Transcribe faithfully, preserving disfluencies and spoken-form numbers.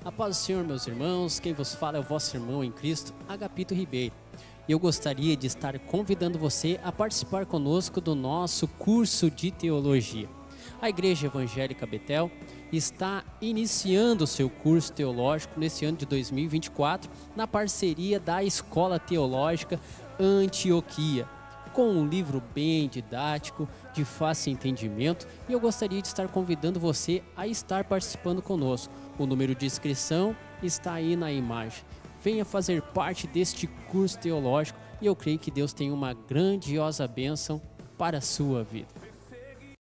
A paz do Senhor, meus irmãos, quem vos fala é o vosso irmão em Cristo, Agapito Ribeiro. Eu gostaria de estar convidando você a participar conosco do nosso curso de teologia. A Igreja Evangélica Betel está iniciando o seu curso teológico nesse ano de dois mil e vinte e quatro, na parceria da Escola Teológica Antioquia, com um livro bem didático, de fácil entendimento, e eu gostaria de estar convidando você a estar participando conosco. O número de inscrição está aí na imagem. Venha fazer parte deste curso teológico e eu creio que Deus tem uma grandiosa bênção para a sua vida.